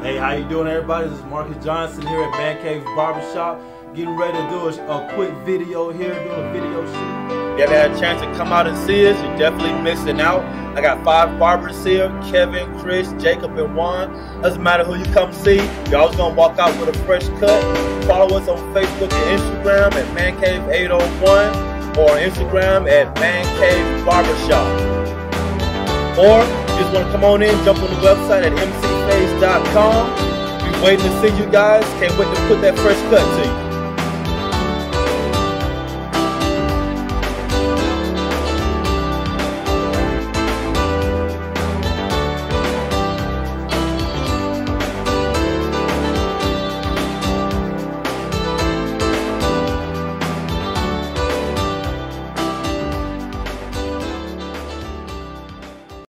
Hey, how you doing, everybody? This is Marcus Johnson here at Man Cave Barbershop. Getting ready to do a quick video here, doing a video shoot. If you haven't had a chance to come out and see us, you're definitely missing out. I got 5 barbers here: Kevin, Chris, Jacob, and Juan. Doesn't matter who you come see, you're always gonna walk out with a fresh cut. Follow us on Facebook and Instagram at Man Cave 801 or on Instagram at Man Cave Barbershop. Or you just want to come on in, jump on the website at mcface.com. We're waiting to see you guys. Can't wait to put that fresh cut to you.